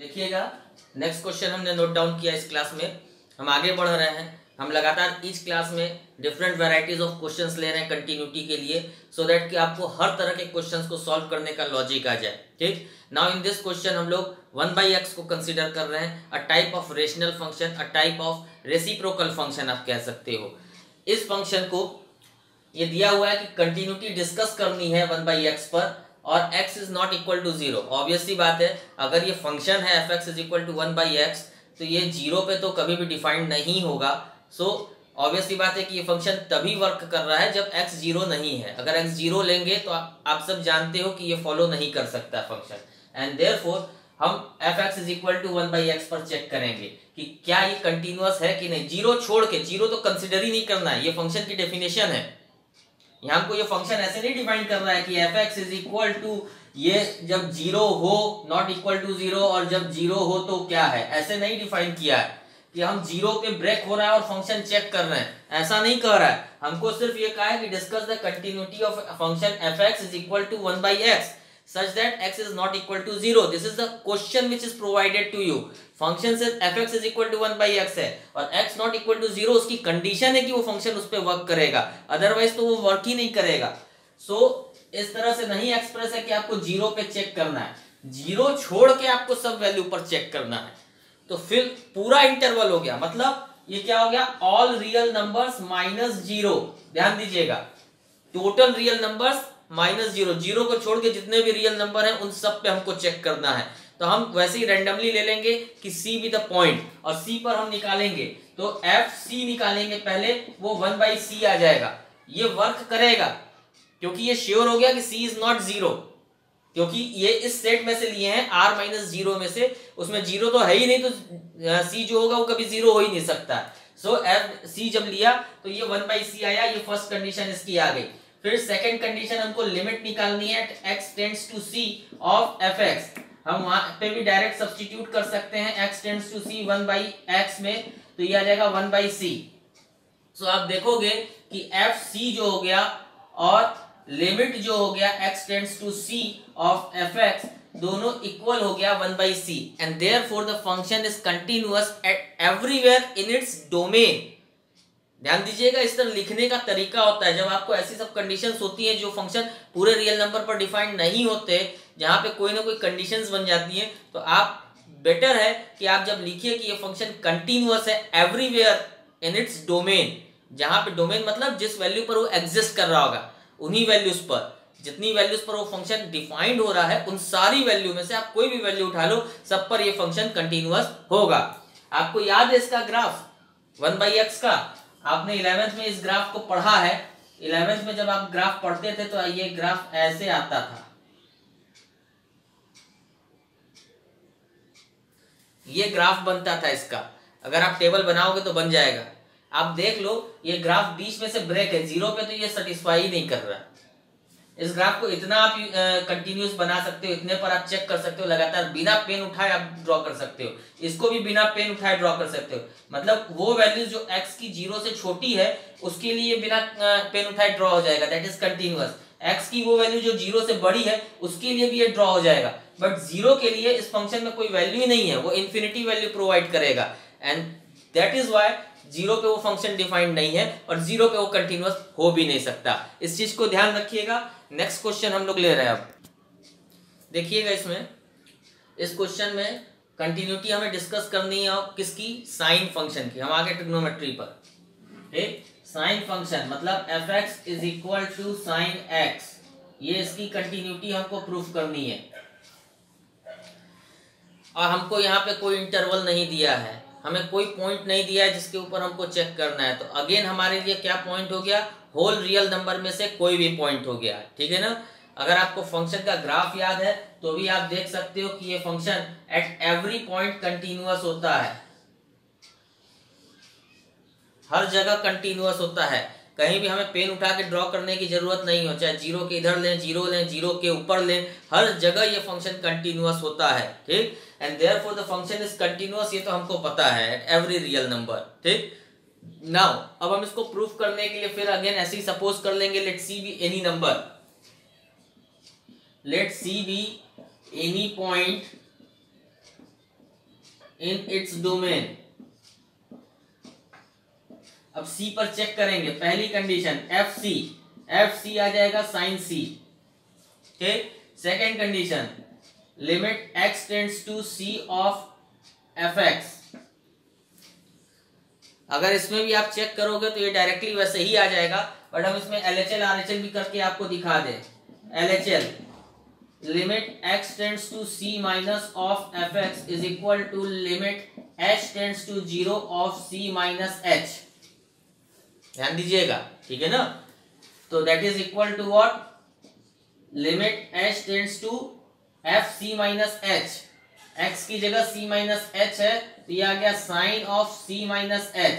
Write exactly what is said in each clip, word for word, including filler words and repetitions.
देखिएगा, next question हमने note down किया इस क्लास में। हम आगे बढ़ रहे हैं, हम लगातार इस क्लास में डिफरेंट वैरायटीज ऑफ क्वेश्चंस ले रहे हैं कंटिन्यूटी के लिए, सो दैट कि आपको हर तरह के क्वेश्चंस को सॉल्व करने का लॉजिक आ जाए। ठीक, नाउ इन दिस क्वेश्चन हम लोग वन बाई एक्स को कंसिडर कर रहे हैं, a type of rational function, a type of reciprocal function आप कह सकते हो। इस फंक्शन को ये दिया हुआ है कि कंटिन्यूटी डिस्कस करनी है वन बाई एक्स पर और x is not equal to zero. Obviously बात है, अगर ये फंक्शन है f x is equal to one by x तो ये जीरो पे तो कभी भी डिफाइंड नहीं होगा। सो ऑब्वियसली बात है कि ये फंक्शन तभी वर्क कर रहा है जब x जीरो नहीं है। अगर x जीरो लेंगे तो आप, आप सब जानते हो कि ये फॉलो नहीं कर सकता फंक्शन, एंड देयरफॉर हम f x is equal to one by x पर चेक करेंगे कि क्या ये कंटिन्यूअस है कि नहीं। जीरो छोड़ के, जीरो तो कंसिडर ही नहीं करना है, ये फंक्शन की डेफिनेशन है। यहाँ हमको ये फंक्शन ऐसे नहीं डिफाइन करना है कि f x is equal to ये जब जीरो हो नॉट इक्वल टू जीरो और जब जीरो हो तो क्या है, ऐसे नहीं डिफाइन किया है कि हम जीरो पे ब्रेक हो रहा है और फंक्शन चेक कर रहे हैं, ऐसा नहीं कह रहा है। हमको सिर्फ ये कहा है कि discuss the continuity of function f x is equal to one by x such that x is not equal to zero. This is the question which is provided to you. फंक्शन से fx is equal to one by x है और x not equal to zero उसकी condition है कि वो function उस पर वर्क करेगा, अदरवाइज तो वो वर्क ही नहीं करेगा। सो so, इस तरह से नहीं एक्सप्रेस है कि आपको जीरो पे चेक करना है, जीरो छोड़ के आपको सब वैल्यू पर चेक करना है। तो फिर पूरा इंटरवल हो गया, मतलब ये क्या हो गया, all real numbers minus zero. ध्यान दीजिएगा, total real numbers minus zero, zero को छोड़ के जितने भी रियल नंबर हैं उन सब पे हमको चेक करना है। तो हम वैसे ही रैंडमली ले लेंगे कि सी विद द पॉइंट, और सी पर हम निकालेंगे तो एफ सी निकालेंगे पहले, वो वन बाई सी आ जाएगा। ये वर्क करेगा क्योंकि ये श्योर हो गया कि सी इज नॉट जीरो, क्योंकि ये इस सेट में से लिए हैं आर माइनस जीरो में से, उसमें जीरो तो है ही नहीं, तो सी जो होगा वो कभी जीरो हो ही नहीं सकता। सो एफ सी जब लिया तो ये वन बाई सी आया, ये फर्स्ट कंडीशन इसकी आ गई। फिर सेकंड कंडीशन हमको लिमिट निकालनी है x tends to c of fx। हम वहां पे भी डायरेक्ट सब्स्टिट्यूट कर सकते हैं x tends to c one by x में, तो ये आ जाएगा वन बाई सी। सो आप देखोगे कि fc जो हो गया और लिमिट जो हो गया x tends to c of fx दोनों इक्वल हो गया one by c, and therefore the function is continuous at everywhere in its domain. ध्यान दीजिएगा, इस तरह लिखने का तरीका होता है। जब आपको ऐसी सब कंडीशंस होती हैं जो फंक्शन पूरे रियल नंबर पर डिफाइंड नहीं होते, जहां पे कोई ना कोई कंडीशंस बन जाती हैं, तो आप बेटर है कि आप जब लिखिए कि ये फंक्शन कंटिन्यूअस है एवरीवेयर इन इट्स डोमेन, जहां पे डोमेन मतलब जिस वैल्यू पर वो एग्जिस्ट कर रहा होगा, उन्हीं वैल्यूज पर, जितनी वैल्यूज पर वो फंक्शन डिफाइंड हो रहा है, उन सारी वैल्यू में से आप कोई भी वैल्यू उठा लो, सब पर ये फंक्शन कंटिन्यूअस होगा। आपको याद है इसका ग्राफ वन बाई एक्स का, आपने इलेवेंथ में इस ग्राफ को पढ़ा है। इलेवेंथ में जब आप ग्राफ पढ़ते थे तो ये ग्राफ ऐसे आता था, ये ग्राफ बनता था इसका। अगर आप टेबल बनाओगे तो बन जाएगा। आप देख लो, ये ग्राफ बीच में से ब्रेक है, जीरो पे तो ये सेटिस्फाई ही नहीं कर रहा। इस ग्राफ को इतना आप कंटिन्यूस बना सकते हो, इतने पर आप चेक कर सकते हो, लगातार बिना पेन उठाए आप ड्रॉ कर सकते हो, इसको भी बिना पेन उठाए ड्रॉ कर सकते हो। मतलब वो वैल्यू जो x की जीरो से छोटी है उसके लिए बिना पेन उठाए ड्रॉ हो जाएगा, दैट इज कंटिन्यूअस। x की वो वैल्यू जो जीरो से बड़ी है उसके लिए भी ये ड्रॉ हो जाएगा, बट जीरो के लिए इस फंक्शन में कोई वैल्यू ही नहीं है, वो इन्फिनिटी वैल्यू प्रोवाइड करेगा, and that is y zero पे वो फंक्शन डिफाइंड नहीं है और जीरो पे वो कंटिन्यूअस हो भी नहीं सकता। इस चीज को ध्यान रखिएगा। नेक्स्ट क्वेश्चन हम लोग ले रहे हैं। अब देखिएगा, इसमें इस क्वेश्चन में कंटिन्यूटी हमें डिस्कस करनी है किसकी, साइन फंक्शन की। हम आगे ट्रिग्नोमेट्री पर, ठीक, साइन फंक्शन मतलब F x is equal to sine X, ये इसकी कंटिन्यूटी हमको प्रूफ करनी है। और हमको यहाँ पे कोई इंटरवल नहीं दिया है, हमें कोई पॉइंट नहीं दिया है जिसके ऊपर हमको चेक करना है। तो अगेन हमारे लिए क्या पॉइंट हो गया, होल रियल नंबर में से कोई भी पॉइंट हो गया, ठीक है ना। अगर आपको फंक्शन का ग्राफ याद है तो भी आप देख सकते हो कि ये function at every point continuous होता है, हर जगह कंटिन्यूअस होता है। कहीं भी हमें पेन उठा के ड्रॉ करने की जरूरत नहीं हो, चाहे जीरो के इधर लें, जीरो लें, जीरो के ऊपर लें, हर जगह ये फंक्शन कंटिन्यूअस होता है, ठीक। And therefore the function is continuous, ये तो हमको पता है, एट एवरी रियल नंबर, ठीक। नाउ अब हम इसको प्रूफ करने के लिए फिर अगेन ऐसे ही सपोज कर लेंगे, let C be any number, let C be any point in its domain. अब सी पर चेक करेंगे, पहली condition F C, F C आ जाएगा साइन सी। ठीक, second condition limit X tends to C of F X. अगर इसमें भी आप चेक करोगे तो ये डायरेक्टली वैसे ही आ जाएगा, बट हम इसमें L H L R H L भी करके आपको दिखा दें। L H L limit X tends to C minus of F x is equal to limit H tends to zero of C minus H. ध्यान दीजिएगा, ठीक है ना। तो that is equal to what, limit H tends to F C minus H. X की जगह सी minus H है तो ये आ गया sine of C minus H.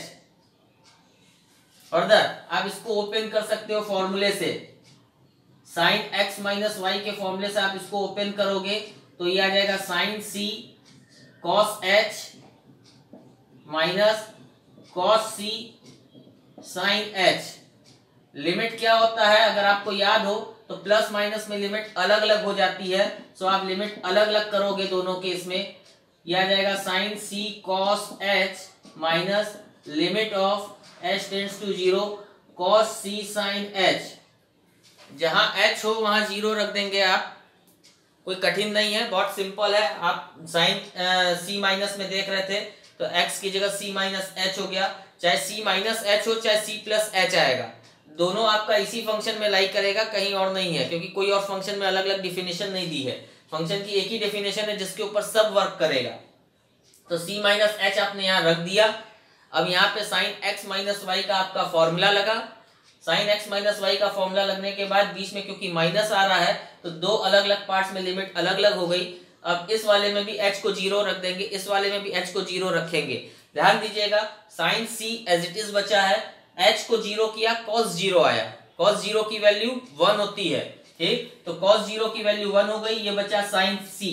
Further आप इसको ओपन कर सकते हो फॉर्मूले से, साइन एक्स माइनस वाई के फॉर्मूले से आप इसको ओपन करोगे तो ये आ जाएगा sine C cos H minus cos C sine H. Limit क्या होता है अगर आपको याद हो तो प्लस माइनस में लिमिट अलग अलग हो जाती है, सो आप लिमिट अलग अलग करोगे दोनों केस में। यह आ जाएगा sine C cos H minus limit of H tends to zero cos C sine H. जहां एच हो वहां जीरो रख देंगे आप, कोई कठिन नहीं है, बहुत सिंपल है। आप साइन सी माइनस में देख रहे थे तो एक्स की जगह सी माइनस एच हो गया, चाहे सी माइनस एच हो चाहे सी प्लस एच आएगा, दोनों आपका इसी फंक्शन में लाई करेगा, कहीं और नहीं है, क्योंकि कोई और फंक्शन में अलग अलग डिफिनेशन नहीं दी है। फंक्शन की एक ही डेफिनेशन है जिसके ऊपर सब वर्क करेगा। तो c माइनस एच आपने यहाँ रख दिया। अब यहाँ पे साइन x माइनस वाई का आपका फॉर्मूला लगा। साइन x माइनस वाई का फॉर्मूला लगने के बाद बीच में क्योंकि माइनस आ रहा है तो दो अलग अलग पार्ट्स में लिमिट अलग अलग हो गई। अब इस वाले में भी h को जीरो रख देंगे, इस वाले में भी h को जीरो रखेंगे। ध्यान दीजिएगा, sine c as it is बचा है, h को जीरो किया, cos जीरो आया। cos जीरो की वैल्यू वन होती है, ठीक, तो cos जीरो की वैल्यू वन हो गई, ये बचा साइन c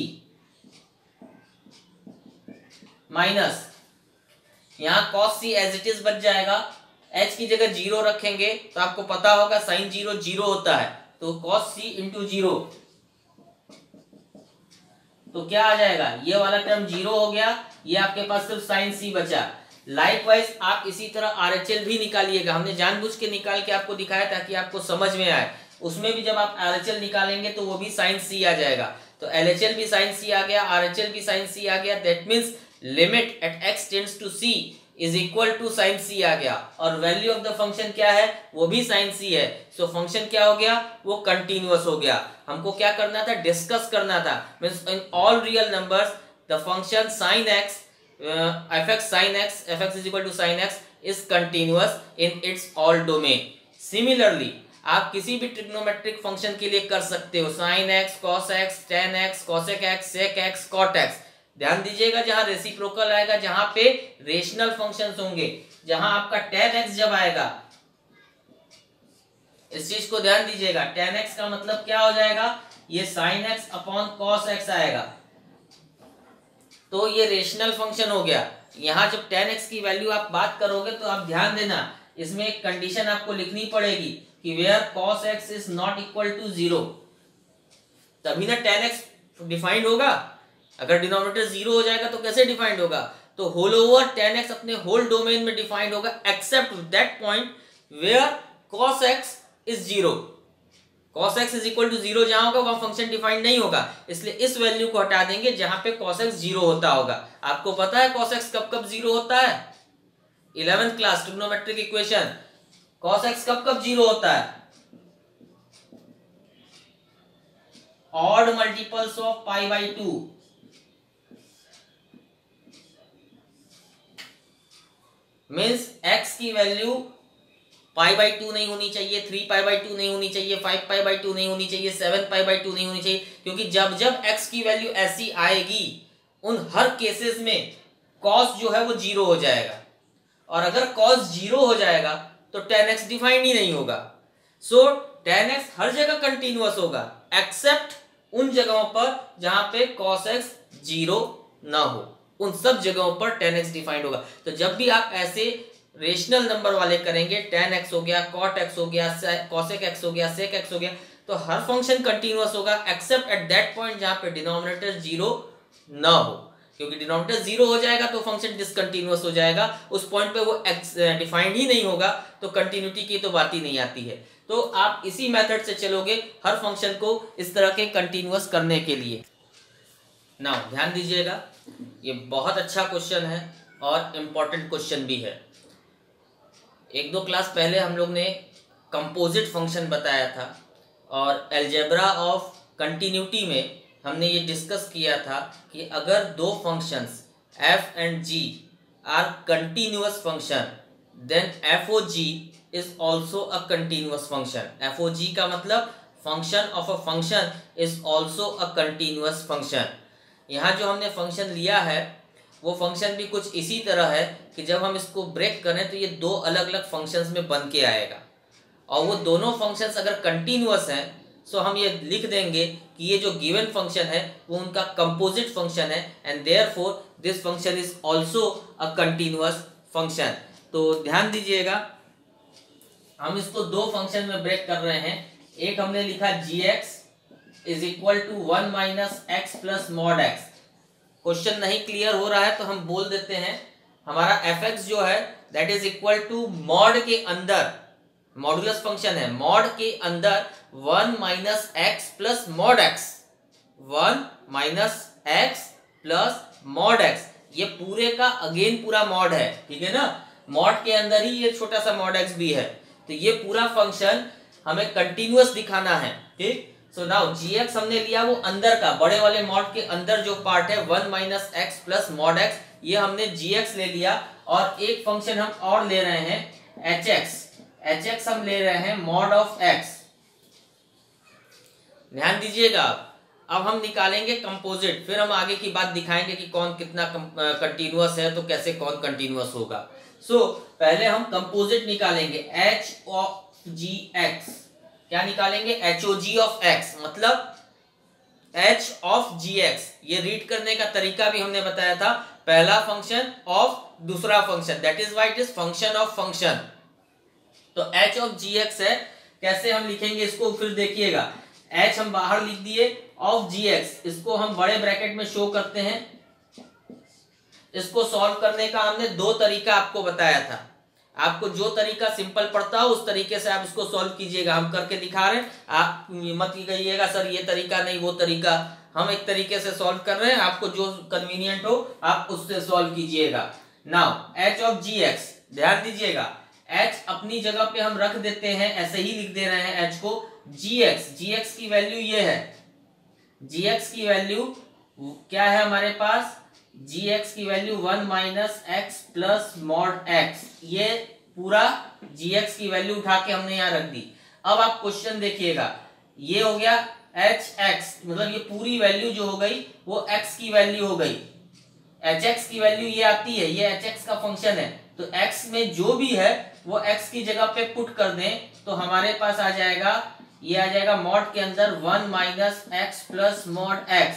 माइनस यहाँ cos c as it is बच जाएगा। h की जगह जीरो रखेंगे तो आपको पता होगा साइन जीरो जीरो होता है, तो cos c इंटू जीरो, तो क्या आ जाएगा, ये वाला टर्म जीरो हो गया, ये आपके पास सिर्फ साइन c बचा। लाइकवाइज आप इसी तरह आर एच एल भी निकालिएगा, हमने जानबूझ के निकाल के आपको दिखाया ताकि आपको समझ में आए। उसमें भी जब आप आर एच एल निकालेंगे तो वो भी साइन सी आ जाएगा, तो एल एच एल भी साइन सी आ गया, आर एच एल भी साइन सी आ गया। That means limit at X tends to C is equal to sine C आ गया, और वैल्यू ऑफ द फंक्शन क्या है, वो भी साइन सी है। सो so, फंक्शन क्या हो गया, वो कंटिन्यूअस हो गया। हमको क्या करना था, डिस्कस करना था। Means in all real numbers the function sine X F X sine X F x is equal to sine X is continuous in its all domain. Similarly आप किसी भी ट्रिग्नोमेट्रिक फंक्शन के लिए कर सकते हो, sine X cos X tan X cosec X sec X cot X. ध्यान दीजिएगा, जहां रेसिप्रोकल आएगा, जहां पे रेशनल फंक्शंस होंगे, जहां आपका टेन एक्स जब आएगा, इस चीज को ध्यान दीजिएगा, टेन एक्स का मतलब क्या हो जाएगा, ये sine X upon cos X आएगा, तो ये रेशनल फंक्शन हो गया। यहां जब टेन एक्स की वैल्यू आप बात करोगे तो आप ध्यान देना, इसमें एक कंडीशन आपको लिखनी पड़ेगी कि where cos x is not equal to zero, तभी ना टेन एक्स डिफाइंड होगा। अगर डिनोमिनेटर जीरो हो जाएगा तो कैसे डिफाइंड होगा, तो होल ओवर टेन एक्स अपने होल डोमेन में डिफाइंड होगा except that point where cos x is zero. cos x is equal to zero जहां होगा वहां फंक्शन डिफाइंड नहीं होगा, इसलिए इस वैल्यू को हटा देंगे जहां पे cos x जीरो होता होगा। आपको पता है cos x कब कब जीरो होता है, eleventh class trigonometric equation, cos x कब कब जीरो होता है, odd multiples of pi by two. Means x की वैल्यू पाई बाई टू नहीं होनी चाहिए, थ्री पाई बाई टू नहीं होनी चाहिए, फाइव पाई बाई टू नहीं होनी चाहिए, सेवन पाई बाई टू नहीं होनी चाहिए, क्योंकि जब जब x की वैल्यू ऐसी आएगी उन हर केसेस में cos जो है वो जीरो हो जाएगा, और अगर cos जीरो हो जाएगा तो टेन एक्स डिफाइंड ही नहीं होगा। सो टेन एक्स हर जगह कंटिन्यूअस होगा एक्सेप्ट उन जगहों पर जहां पे cos x जीरो ना हो, उन सब जगहों पर टेन एक्स डिफाइंड होगा। तो जब भी आप ऐसे रेशनल नंबर वाले करेंगे, टेन एक्स हो गया, cot x हो गया, cosec x हो गया, sec x हो गया, तो हर फंक्शन कंटिन्यूअस होगा एक्सेप्ट एट दैट पॉइंट जहां पे डिनोमिनेटर जीरो ना हो, क्योंकि डिनोमिनेटर जीरो हो जाएगा तो फंक्शन डिसकंटिन्यूअस हो जाएगा, उस पॉइंट पे वो डिफाइंड ही नहीं होगा तो कंटिन्यूटी की तो बात ही नहीं आती है। तो आप इसी मेथड से चलोगे हर फंक्शन को इस तरह के कंटिन्यूअस करने के लिए। नाउ ध्यान दीजिएगा, ये बहुत अच्छा क्वेश्चन है और इम्पोर्टेंट क्वेश्चन भी है। एक दो क्लास पहले हम लोग ने कंपोजिट फंक्शन बताया था और अलजेब्रा ऑफ कंटिन्यूटी में हमने ये डिस्कस किया था कि अगर दो functions f and g are continuous function then F O G is also a continuous function. F O G का मतलब function of a function is also a continuous function. यहाँ जो हमने फंक्शन लिया है वो फंक्शन भी कुछ इसी तरह है कि जब हम इसको ब्रेक करें तो ये दो अलग अलग फंक्शंस में बन के आएगा, और वो दोनों फंक्शंस अगर कंटिन्यूअस हैं सो हम ये लिख देंगे कि ये जो गिवन फंक्शन है वो उनका कंपोजिट फंक्शन है and therefore this function is also a continuous function. तो ध्यान दीजिएगा, हम इसको दो फंक्शन में ब्रेक कर रहे हैं। एक हमने लिखा G X is equal to one minus X plus mod X. Question नहीं क्लियर हो रहा है तो हम बोल देते हैं हमारा एफ एक्स जो है that is equal to mod के अंदर, मॉडुलस फंक्शन है, मॉड के अंदर one minus X plus mod X, one minus X plus mod X, ये पूरे का अगेन पूरा मॉड है, ठीक है ना। मॉड के अंदर ही ये छोटा सा मॉड एक्स भी है, तो ये पूरा फंक्शन हमें कंटिन्यूअस दिखाना है, ठीक। सो नाउ जी एक्स हमने लिया वो अंदर का, बड़े वाले मॉड के अंदर जो पार्ट है one minus X plus mod X, ये हमने जी एक्स ले लिया। और एक फंक्शन हम और ले रहे हैं एच एक्स, एच एक्स हम ले रहे हैं मॉड ऑफ एक्स। ध्यान दीजिएगा, अब हम निकालेंगे कंपोजिट, फिर हम आगे की बात दिखाएंगे कि कौन कितना कंटिन्यूअस है तो कैसे कौन कंटिन्यूअस होगा। सो so, पहले हम कंपोजिट निकालेंगे एच ऑफ जी एक्स। क्या निकालेंगे? H O G of X, मतलब एच ऑफ जी एक्स। ये रीड करने का तरीका भी हमने बताया था, पहला फंक्शन ऑफ दूसरा function, that is why it is function of function. तो एच ऑफ जी एक्स है, कैसे हम लिखेंगे इसको फिर देखिएगा। एच हम बाहर लिख दिए, ऑफ जी एक्स इसको हम बड़े ब्रैकेट में शो करते हैं। इसको सॉल्व करने का हमने दो तरीका आपको बताया था, आपको जो तरीका सिंपल पड़ता हो उस तरीके से आप इसको सॉल्व कीजिएगा। हम करके दिखा रहे हैं, आप मत कहिएगा सर ये तरीका नहीं वो तरीका, हम एक तरीके से सॉल्व कर रहे हैं, आपको जो कन्वीनियंट हो आप उससे सॉल्व कीजिएगा। Now H of G X, ध्यान दीजिएगा, एच अपनी जगह पे हम रख देते हैं, ऐसे ही लिख दे रहे हैं एच को। जी एक्स, जी एक्स की वैल्यू ये है, जी एक्स की वैल्यू क्या है हमारे पास, जी एक्स की value one minus X plus mod X, ये पूरा जी एक्स की वैल्यू उठा के हमने यहाँ रख दी। अब आप क्वेश्चन देखिएगा, ये हो गया एच एक्स, मतलब ये पूरी वैल्यू जो हो गई वो एक्स की वैल्यू हो गई। एच एक्स की वैल्यू ये आती है, ये एच एक्स का फंक्शन है, तो एक्स में जो भी है वो एक्स की जगह पे पुट कर दें तो हमारे पास आ जाएगा, ये आ जाएगा मॉड के अंदर one minus X plus mod X.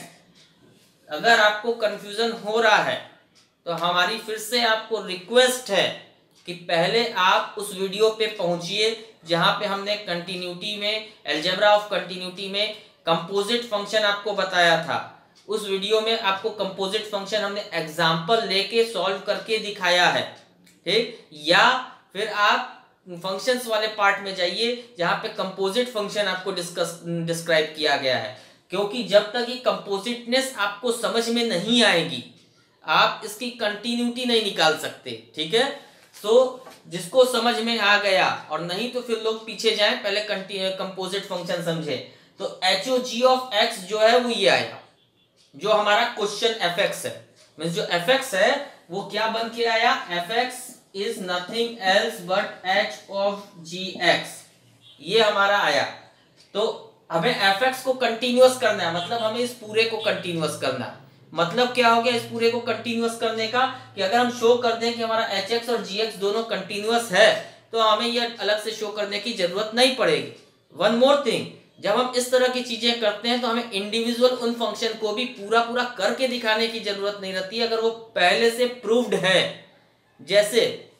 अगर आपको कंफ्यूजन हो रहा है तो हमारी फिर से आपको रिक्वेस्ट है कि पहले आप उस वीडियो पे पहुंचिए जहां पे हमने कंटिन्यूटी में, अलजेब्रा ऑफ कंटिन्यूटी में कंपोजिट फंक्शन आपको बताया था। उस वीडियो में आपको कंपोजिट फंक्शन हमने एग्जाम्पल लेके सॉल्व करके दिखाया है, ठीक। या फिर आप फंक्शंस वाले पार्ट में जाइए जहां पे कंपोजिट फंक्शन आपको डिस्कस डिस्क्राइब किया गया है, क्योंकि जब तक ये कंपोजिटनेस आपको समझ में नहीं आएगी आप इसकी कंटिन्यूटी नहीं निकाल सकते, ठीक है। सो so, जिसको समझ में आ गया, और नहीं तो फिर लोग पीछे जाएं, पहले कंपोजिट फंक्शन समझे। तो H O G of X जो है वो ये आएगा, जो हमारा क्वेश्चन एफ एक्स है, मींस जो एफ एक्स है वो क्या बन के आया, F x is nothing else but H of G X, ये हमारा आया। तो हमें एफ एक्स को कंटिन्यूअस करना है, मतलब हमें इस पूरे को कंटिन्यूअस करना है। मतलब क्या हो गया इस पूरे को कंटिन्यूअस करने का, कि अगर हम शो कर दें कि हमारा एच एक्स और जी एक्स दोनों कंटिन्यूअस है तो हमें ये अलग से शो करने की जरूरत नहीं पड़ेगी। वन मोर थिंग, जब हम इस तरह की चीजें करते हैं तो हमें इंडिविजुअल उन फंक्शन को भी पूरा पूरा करके दिखाने की जरूरत नहीं रहती है, अगर वो पहले से प्रूव्ड है। जैसे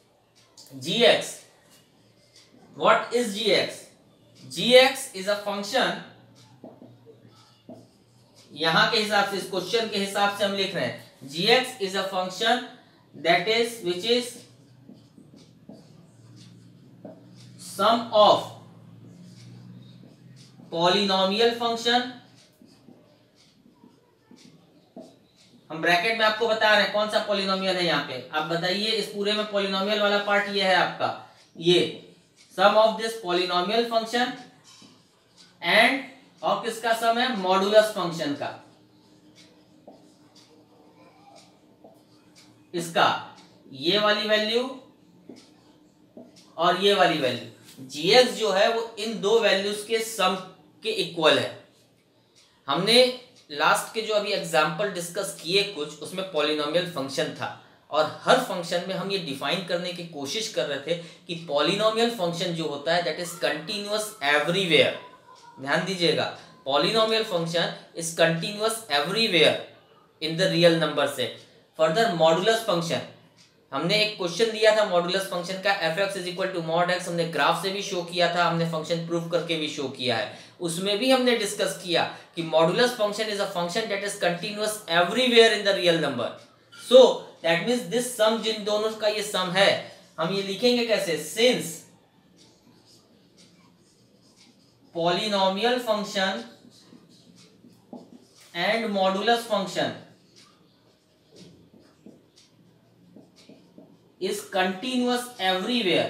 G X, what is G X, G X is a function, यहां के हिसाब से, इस क्वेश्चन के हिसाब से हम लिख रहे हैं gx is a function that is which is sum of polynomial function, हम ब्रैकेट में आपको बता रहे हैं कौन सा पॉलिनोमियल है यहाँ पे, आप बताइए इस पूरे में पॉलिनोमियल वाला पार्ट ये है आपका, ये sum of this polynomial function and और किसका सम है, मॉडुलस फंक्शन का, इसका ये वाली वैल्यू और ये वाली वैल्यू, gx जो है वो इन दो वैल्यूज के सम के इक्वल है। हमने लास्ट के जो अभी एग्जाम्पल डिस्कस किए कुछ, उसमें पॉलिनोमियल फंक्शन था और हर फंक्शन में हम ये डिफाइन करने की कोशिश कर रहे थे कि पॉलिनोमियल फंक्शन जो होता है दैट इज कंटिन्यूअस एवरीवेयर। ध्यान दीजिएगा, polynomial function is continuous everywhere in the real number set. Further modulus function, हमने एक क्वेश्चन दिया था मॉडुलस फंक्शन का, F x is equal to mod X, हमने ग्राफ से भी शो किया था, हमने फंक्शन प्रूव करके भी शो किया है। उसमें भी हमने डिस्कस किया कि modulus function is a function that is continuous everywhere in the real number. So that means this sum, जिन दोनों का ये सम है, हम ये लिखेंगे कैसे, since polynomial function and modulus function is continuous everywhere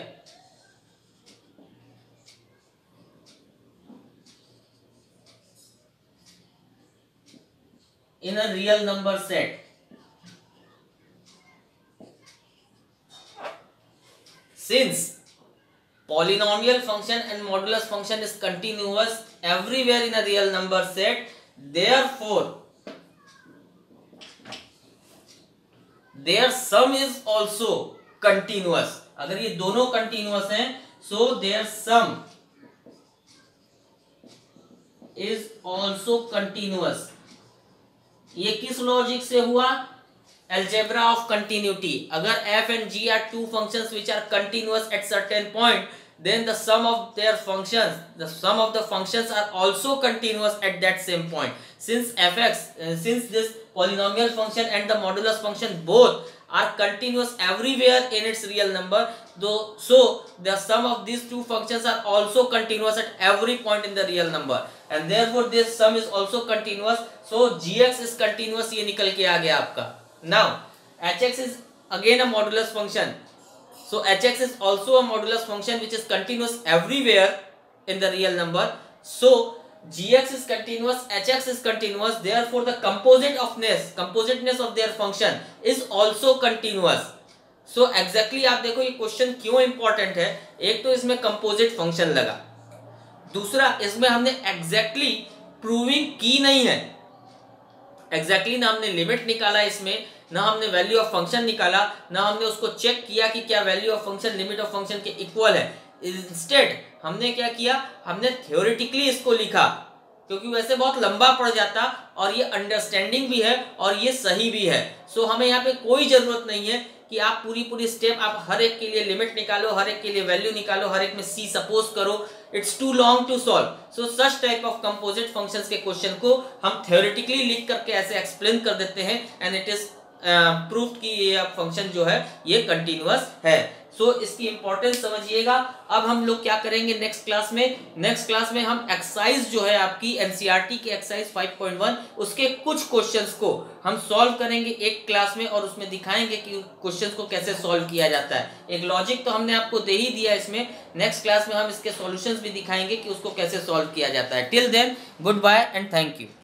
in a real number set. Since polynomial function and modulus function is continuous everywhere in a real number set, therefore their sum is also continuous. अगर ये दोनों continuous हैं, so their sum is also continuous. ये किस logic से हुआ, algebra of continuity. अगर f and g are two functions which are continuous at certain point, then the sum of their functions, the sum of the functions are also continuous at that same point. Since fx, uh, since this polynomial function and the modulus function both are continuous everywhere in its real number, though, so the sum of these two functions are also continuous at every point in the real number, and therefore this sum is also continuous. So gx is continuous, ये निकल के आ गया आपका. Now hx is again a modulus function, so hx is also a modulus function which is continuous everywhere in the real number. So gx is continuous, hx is continuous, therefore the compositeness compositeness of their function is also continuous. So exactly आप देखो ये question क्यों important है, एक तो इसमें composite function लगा, दूसरा इसमें हमने एग्जैक्टली प्रूविंग की नहीं है, एग्जैक्टली ना हमने लिमिट निकाला इसमें, ना हमने वैल्यू ऑफ फंक्शन निकाला, ना हमने उसको चेक किया कि क्या value of function limit of function के इक्वल है। इंस्टेड हमने क्या किया, हमने थ्योरेटिकली इसको लिखा, क्योंकि वैसे बहुत लंबा पड़ जाता और ये अंडरस्टैंडिंग भी है और ये सही भी है। सो हमें यहाँ पे कोई जरूरत नहीं है कि आप पूरी पूरी स्टेप, आप हर एक के लिए लिमिट निकालो, हर एक के लिए वैल्यू निकालो, हर एक में सी सपोज करो, it's too long to solve. So such type of composite functions के क्वेश्चन को हम थ्योरेटिकली लिख करके ऐसे एक्सप्लेन कर देते हैं एंड इट इज प्रूफ कि ये फंक्शन जो है ये कंटिन्यूअस है। सो so, इसकी इंपॉर्टेंस समझिएगा। अब हम लोग क्या करेंगे नेक्स्ट क्लास में, नेक्स्ट क्लास में हम एक्सरसाइज जो है आपकी एनसीईआरटी की एक्सरसाइज फाइव पॉइंट वन, उसके कुछ क्वेश्चंस को हम सॉल्व करेंगे एक क्लास में और उसमें दिखाएंगे कि क्वेश्चंस को कैसे सॉल्व किया जाता है। एक लॉजिक तो हमने आपको दे ही दिया इसमें, नेक्स्ट क्लास में हम इसके सॉल्यूशंस भी दिखाएंगे कि उसको कैसे सॉल्व किया जाता है। Till then goodbye and thank you.